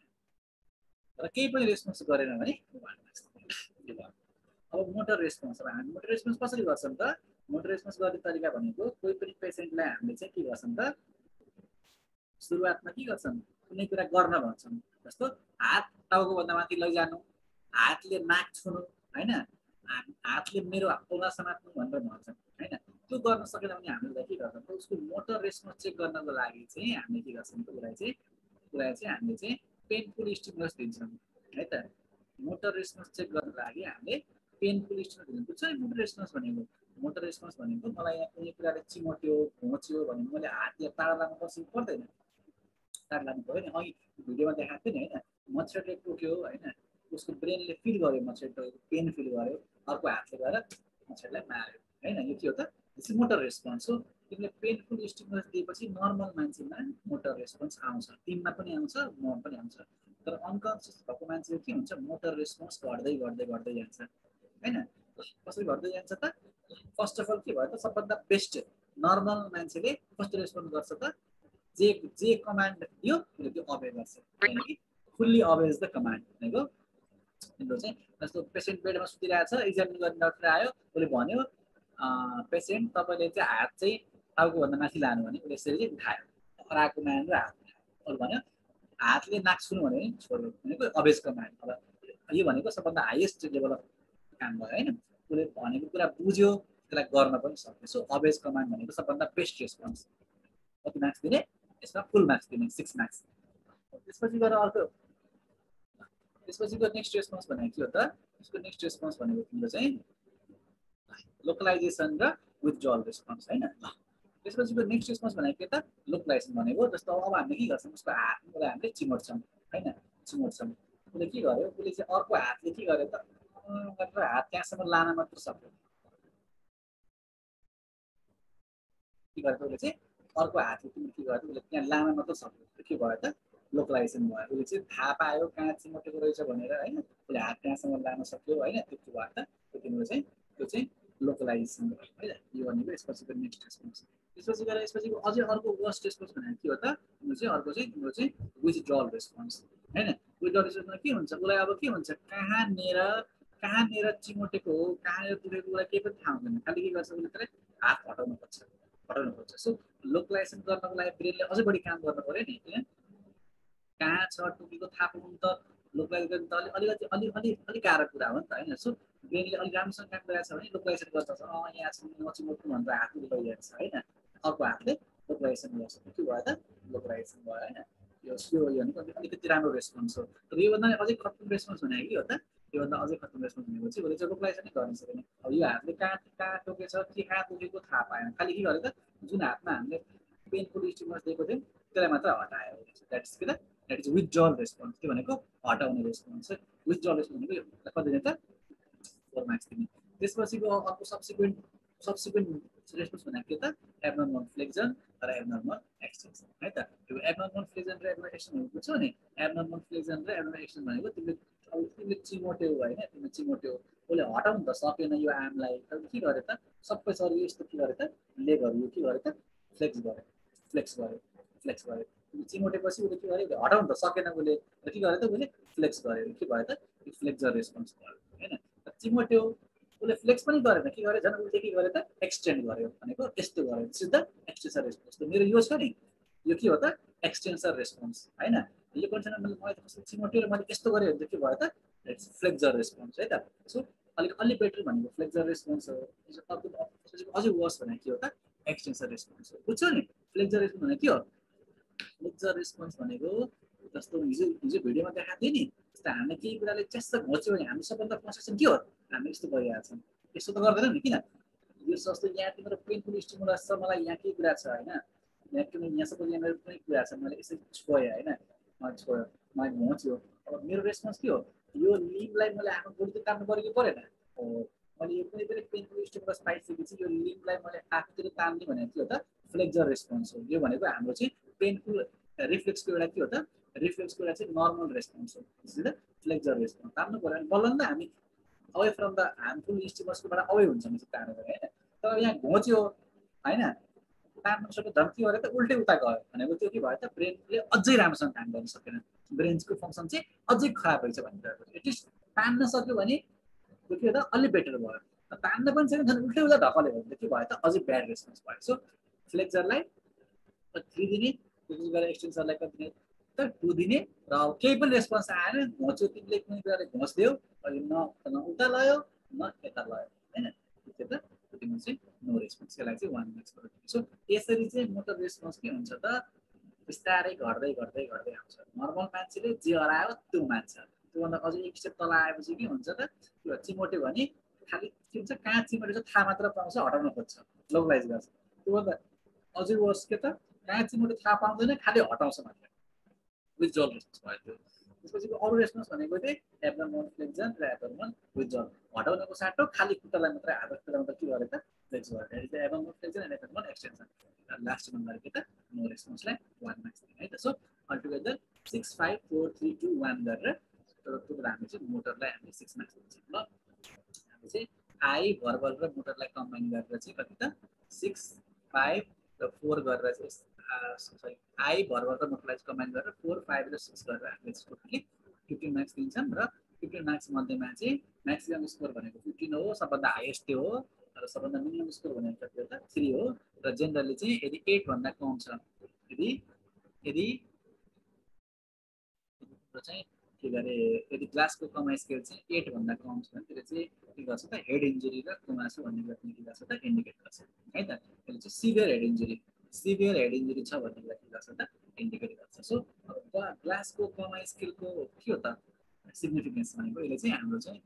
तर केही पनि रेस्पोन्स गरेन भने 1 मार्क्स दिने अब मोटर रेस्पोन्स अब हामी मोटर रेस्पोन्स कसरी गर्छौँ त मोटर रेस्पोन्स गर्ने तरिका भनेको कोही पनि पेसेन्टलाई हामीले चाहिँ के गर्छौँ त सुरुवातमा के गर्छौँ कुनै कुरा गर्न भन्छौँ जस्तो हात टाउको भन्दा माथि लैजानु हातले नाक छुनु हैन हातले मेरो औँला समात्नु भनेर भन्छौँ हैन त्यो गर्न सकेन भने हामीले के गर्छौँ उसको मोटर रेस्पोन्स चेक गर्नको लागि चाहिँ हामीले के गर्छौँ त उसलाई चाहिँ हामीले चाहिँ पेनफुल स्टिमुलस दिन्छौँ है त मोटर रेस्पोन्स चेक गर्नको लागि हामीले पेनफुल स्टिमुलस दिन्छौँ बुझ्छ मोटर रेस्पोन्स भनेको मलाई यहाँ कुनै कुराले चिमोट्यो घोच्यो भने मैले हातले टाढा लानु पर्दैन टाढा लानु पऱ्यो नि अघि भिडियोमा देखाएको थियो नि होइन मच्छरले टोक्यो होइन उसको ब्रेनले फिल गर्यो मच्छरको पेन फिल गर्यो अर्को हातले गएर मच्छरलाई मार्यो होइन यो के हो त दिस इज मोटर रेस्पोन्स हो तिमीले पेनफुल स्टिमुलस दिएपछि नर्मल मान्छेमा मोटर रेस्पोन्स आउँछ तिमीमा पनि आउँछ ममा पनि आउँछ तर अनकन्सियस भएको मान्छेको के हुन्छ मोटर रेस्पोन्स घट्दै जान्छ हैन कसरी घट्दै जान्छ त फर्स्ट अफ अल के भयो त सबभन्दा बेस्ट नर्मल मान्छेले कस्तो रेस्पोन्स गर्छ त जे कमान्ड दियो उसले त्यो अबे गर्छ किनकि फुल्ली अबेज द कमान्ड भनेको तिम्रो चाहिँ जस्तो पेसेन्ट बेडमा सुतिरहेको छ एक्जामिन गर्ने डाक्टर आयो उसले भन्यो पेसेन्ट तपाईँले चाहिँ हात चाहिँ टाउकोभन्दा माथि लानु भने उसले यसरी चाहिँ उठायो हराएको कमान्ड र हात उसले भन्यो हातले नाक छुनु भने छोड्यो भनेको अबेज कमान्ड अब यो भनेको सबभन्दा हाइएस्ट लेभल अफ काम भयो होइन उसले भनेको कुरा बुझ्यो त्यसलाई गर्न पनि सक्यो सो अबेज कमान्ड भनेको सबभन्दा बेस्ट रेस्पोन्स कति मार्क्स दिने यसमा फुल मार्क्स दिने 6 मार्क्स त्यसपछि गएर अर्को त्यसपछिको नेक्स्ट रेस्पोन्स भनेको के हो त यसको नेक्स्ट रेस्पोन्स भनेको तिम्रो चाहिँ लोकलाइजेसन र विथड्रल रेस्पोन्स हैन त्यसपछिको नेक्स्ट रेस्पोन्स भनेको के त लोकलाइजेसन भनेको जस्तो अब हामीले के गर्छौँ उसको हातलाई हामीले चिमोट्छौँ हैन चिमोट्छौँ उसले के गर्यो उसले चाहिँ अर्को हातले के गर्यो त गरेर हात त्यहाँसम्म लान मात्र सक्यो के गर्यो उसले चाहिँ अर्को हातले तिमीले के गर्यो उसले त्यहाँ लान मात्र सक्यो के भयो त लोकलाइजेसन भयो उसले चाहिँ थाहा पायो कहाँ चिमोटेको रहेछ भनेर होइन उसले हात त्यहाँसम्म लान सक्यो होइन त्यो के भयो त तिम्रो चाहिँ त्यो चाहिँ लोकलाइजेसन भयो है यो भनेको यसपछिको नेक्स्ट रेस्पोन्स त्यसपछि गएर यसपछिको अझै अर्को वर्स्ट रेस्पोन्स भनेको के हो त तिम्रो चाहिँ अर्को चाहिँ तिम्रो चाहिँ विथड्रल रेस्पोन्स होइन विथड्रल रेस्पोन्समा के हुन्छ उसलाई अब के हुन्छ कहाँनिर चिमोटेको हो कहाँनिर दुखेको उसलाई केही पनि थाहा हुँदैन खालि के गर्छ उसले त्यसलाई हात हटाउनु पर्छ सो लोकलाइजेसन गर्नको लागि ब्रेनले अझै बढी काम गर्नु पऱ्यो नि होइन कहाँ छ टुकीको थाहा पाउनु त लोकलाइज गर्नु त अलिक गाह्रो कुरा हो नि त होइन सो ब्रेनले अलिक राम्रोसँग काम गरिरहेको छ भने लोकलाइजेसन गर्छ यहाँ छ नचिमोट्नु भनेर हातले लगिरहेको छ होइन अर्को हातले लोकलाइजेसन गर्छ के भयो त लोकलाइजेसन भयो होइन यो भनेको अलिकति राम्रो रेस्पोन्स हो तर योभन्दा अझै खतम रेस्पोन्स भनेको के हो त योभन्दा अझै खतम रेस्पोन्स भनेको चाहिँ उसले चाहिँ लोकलाइजेसन नै गर्न सकेन अब यो हातले कहाँ टोकेछ के कहाँ टोकेको थाहा पाएन खालि के गर्यो त जुन हातमा हामीले पेनफुल स्टिमुलस दिएको थियौँ त्यसलाई मात्र हटायो द्याट इज विथड्रल रेस्पोन्स के भनेको हटाउने रेस्पोन्स विथड्रल रेस्पोन्स भनेको कति दिने त 4 मार्क्स दिने त्यसपछिको अर्को सब्सिक्वेन्ट रेस्पोन्स भनेको के त एब्नर्मल फ्लेक्सन र एब्नर्मल एक्सटेन्सन है त त्यो एब्नर्मल फ्लेक्सन र एब्नर्मल एक्सटेन्सन भनेको बुझ्छौ नि एब्नर्मल फ्लेक्सन र एब्नर्मल एक्सटेन्सन भनेको तिमीले चिमोट्यो होइन तिमीले चिमोट्यो उसले हटाउनु त सकेन यो आर्मलाई के गर्यो त सबै शरीर यस्तो के गर्यो त लेगहरू यो के गर्यो त फ्लेक्स गर्यो चिमोटेपछि उसले के गर्यो हटाउनु त सकेन उसले के गर्यो त उसले फ्लेक्स गर्यो के भयो त फ्लेक्सर रेस्पोन्स भयो होइन चिमोट्यो उसले फ्लेक्स पनि गरेन के गर्यो झन् उसले के गर्यो त एक्सटेन्ड गर्यो भनेको यस्तो गर्यो सिधा एक्सटेन्सर रेस्पोन्स मेरो यो छ नि यो के हो त एक्सटेन्सर रेस्पोन्स होइन यो कन्डिसनमा मैले कस्तो चिमोट्यो र मैले यस्तो गरेँ भने के भयो त फ्लेक्सर रेस्पोन्स है त सो अलि बेटर भनेको फ्लेक्सर रेस्पोन्स हो अझै वर्स भनेको के हो त एक्सटेन्सर रेस्पोन्स हो बुझ्छौ नि फ्लेक्सर रेस्पोन्स भनेको के हो फ्लेक्सर रेस्पोन्स भनेको जस्तो हिजो भिडियोमा देखाएको थियो नि जस्तो हामीले केही कुराले च्यास्स घोच्यो भने हामी सबभन्दा प्रोसेसन के हो हामी यस्तो गरिरहेको छौँ यस्तो त गर्दैनौँ नि किन यो जस्तो यहाँ तिम्रो पेनफुल स्टिमुलस छ मलाई यहाँ के कुरा छ हैन यहाँ किन यहाँ सबै यहाँ मेरो कुनै कुरा छ मैले यसरी छोएँ हैन मैले छोयो मैले घोच्यो अब मेरो रेस्पोन्स के हो यो लिम्बलाई मैले आफ्नो बडीले तान्नु पर्यो कि परेन हो मैले यो कुनै पनि पेनफुल स्टिमुलस पाइसकेपछि यो लिम्बलाई मैले आफूतिर तान्ने भनेको के हो त फ्लेक्सर रेस्पोन्स हो यो भनेको हाम्रो चाहिँ पेनफुल रिफ्लेक्सको एउटा के हो त रिफ्लेक्सको एउटा चाहिँ नर्मल रेस्पोन्स हो त्यसैले फ्लेक्सर रेस्पोन्स तान्नु पर्यो भने बल्ल नि त हामी अवे फ्रम द हार्मफुल स्टिमुलसकोबाट अवे हुन्छ नि तानेर हैन तर यहाँ घोच्यो हैन तान्नु सक्यो धम्की गरेर त उल्टै उता गयो भनेको त्यो के भयो त ब्रेनले अझै राम्रोसँग काम गर्न सकेन ब्रेनको फङ्सन चाहिँ अझै खराब भइछ भनिरहेको एटलिस्ट तान्न सक्यो भने त्यो के हो त अलि बेटर भयो तान्न पनि छैन झन् उल्टै उता धकल्यो भने के भयो त अझै ब्याड रेस्पोन्स भयो सो फ्लेक्सरलाई 3 दिने त्यसपछि गएर एक्सटेन्सरलाई कति दिने त 2 दिने र केही पनि रेस्पोन्स आएन घोच्यो तिमीले कुनै कुराले घोच्दियौ न उता लयो न यता लयो हैन त्यो त तिम्रो चाहिँ नो रेस्पोन्स यसलाई चाहिँ 1 मार्क्स गर्नु सो यसरी चाहिँ मोटर रेस्पोन्स के हुन्छ त बिस्तारै घट्दै घट्दै घट्दै आउँछ नर्मल मान्छेले जे हरायो त्यो मान्छ त्योभन्दा अझै एक स्टेप तल आएपछि के हुन्छ त त्यो चिमोट्यो भने खालि के हुन्छ कहाँ चिमोट्यो थाहा मात्र पाउँछ हटाउन खोज्छ लोकलाइज गर्छ त्योभन्दा अझै वर्स के त कहाँ चिमोट्यो थाहा पाउँदैन खालि हटाउँछ मात्र विथड्रल रेस्पोन्स भयो त्यो त्यसपछि अरू रेस्पोन्स भनेको चाहिँ एब्डोमिनल फ्लेक्सन र एब्डोमिनल विथड्रल हटाउनको साटो खालि खुट्टालाई मात्र आधा खुट्टालाई मात्र के गरे त फ्लेक्स गरे it is abdominal flexion and abdominal extension last one गरेको त नो रेस्पोन्सलाई 1 मार्क्स दिने है त सो अलटुगेदर 6 5 4 3 2 1 गरेर तर त्यो हामी चाहिँ मोटरलाई हामी 6 मार्क्स दिन्छौँ ल हामी चाहिँ आई भर्बल र मोटरलाई कम्बाइन गरेर चाहिँ कति त 6 5 र 4 गरेर चाहिँ सरी आई भर्बल र मोटरलाई कम्बाइन गरेर 4 5 र 6 गरेर हामीले टोटली 15 मार्क्स दिन्छौँ र 15 मार्क्स मध्येमा चाहिँ म्याक्सिमम स्कोर भनेको 15 हो सबभन्दा हाइएस्ट हो र सबभन्दा मिनिमम स्कोर भनेको कति हो त 3 हो र जेनरली चाहिँ यदि 8 भन्दा कम छ यदि चाहिँ के गरे यदि ग्लासको कमाइ स्केल चाहिँ 8 भन्दा कम छ भने त्यसले चाहिँ के गर्छ त हेड इन्जुरी र कुमासु भन्ने गर्ने के गर्छ त इन्डिकेट गर्छ है त त्यसले चाहिँ सिभियर हेड इन्जुरी छ भन्ने कुरा के गर्छ त इन्डिकेट गर्छ सो ग्लासको कमाइ स्केलको के हो त सिग्निफिकेन्स भनेको यसले चाहिँ हाम्रो चाहिँ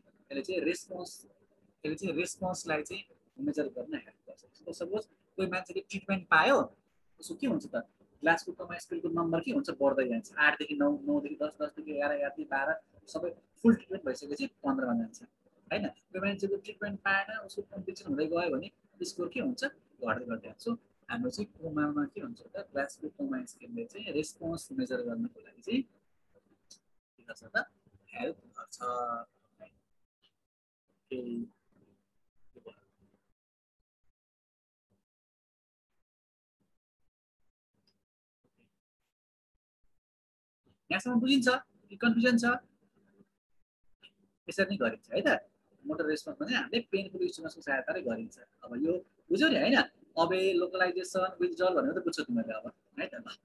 रेस्पोन्सलाई चाहिँ मेजर गर्न हेल्प गर्छ सपोज कोही मान्छेले ट्रिटमेन्ट पायो उसको के हुन्छ त ग्लासको कमाइ स्केलको नम्बर के हुन्छ बढ्दै जान्छ 8 देखि 9 9 देखि 10 10 देखि 11 11 देखि 12 सबै फुल ट्रिटमेन्ट भइसकेपछि 15 मा जान्छ हैन त्यो मान्छेको ट्रिटमेन्ट पाएन उसको कम्प्लिकेसन हुँदै गयो भने स्कोर के हुन्छ घट्दै घट्दै जान्छ हाम्रो चाहिँ कोमामा के हुन्छ त ग्लासको कमाइ स्केलले चाहिँ रेस्पोन्स मेजर गर्नको लागि चाहिँ के गर्छ त हेल्प गर्छ यहाँसम्म बुझिन्छ कि कन्फ्युजन छ यसरी नै गरिन्छ है त मोटर रेस्पोन्स भने हामीले पेनफुल स्टिमुलसको सहायताले गरिन्छ अब यो बुझ्यौ नि हैन अब लोकलाइजेसन विथड्रल भनेर त बुझ्छौ तिमीले अब है त ल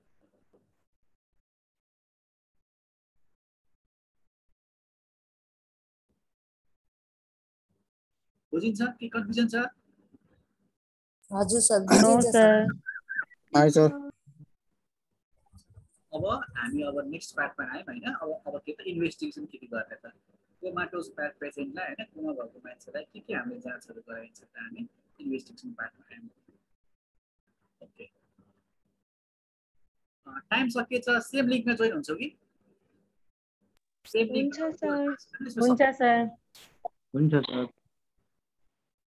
बुझिन्छ कि कन्फ्युजन छ हजुर सर नो बुझिन्छ सर हाय सर अब हामी अब नेक्स्ट पार्टमा आयौँ हैन अब के त इन्भेस्टिगेसन के गर्ने त कोमाटोस पेसेन्टलाई हैन कोमा भएको मान्छेलाई के हामीले जाँचहरू गराइन्छ त हामी इन्भेस्टिगेसन पार्टमा आयौँ ओके टाइम सकिएछ सेम लिङ्कमा जोइन हुन्छौ कि सेम लिङ्क हुन्छ सर हुन्छ सर